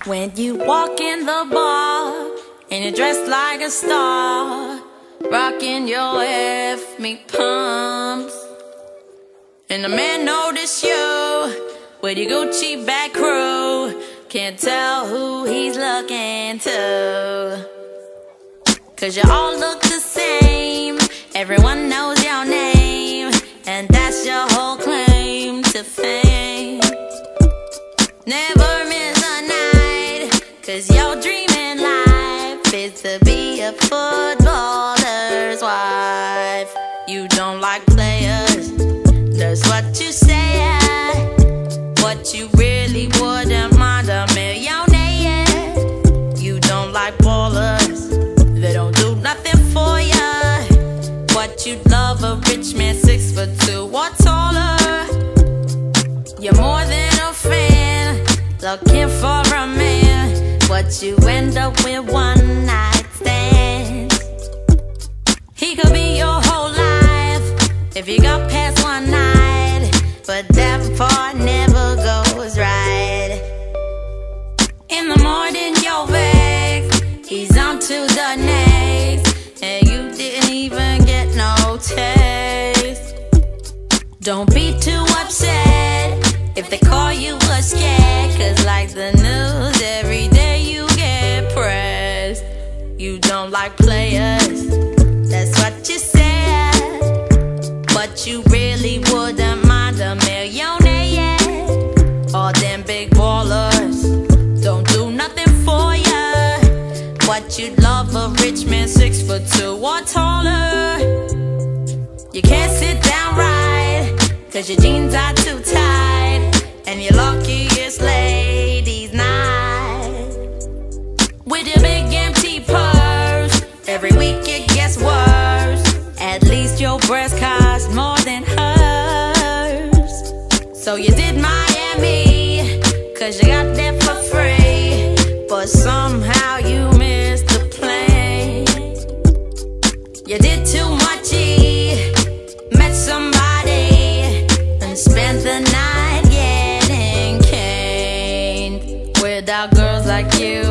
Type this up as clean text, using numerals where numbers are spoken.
When you walk in the bar and you're dressed like a star, rocking your F me pumps, and the man notice you with your Gucci back crew, can't tell who he's looking to, 'cause you all look the same, everyone knows your name, and that's your whole claim to fame. Never miss a night, 'cause your dream in life is to be a footballer's wife. You don't like players, that's what you say. What you really wouldn't mind a millionaire. You don't like ballers, they don't do nothing for ya. What you'd love a rich man 6'2" or taller. You're more than a fan, looking for a man. What you end up with one night stands. He could be your whole life if you got past one night, but that part never goes right. In the morning you're vexed, he's on to the next, and you didn't even get no taste. Don't be too upset if they call you a scared, 'cause like the news, every day you get pressed. You don't like players, that's what you said, but you really wouldn't mind a millionaire. All them big ballers don't do nothing for ya. What you'd love a rich man 6'2" or taller. You can't sit down right, 'cause your jeans are too tight, and your luckiest ladies night. With your big empty purse, every week it gets worse. At least your breast costs more than hers. So you did Miami, 'cause you got there for free, but somehow you missed the plane. You did too much, met somebody, and spent the night getting caned. Without girls like you,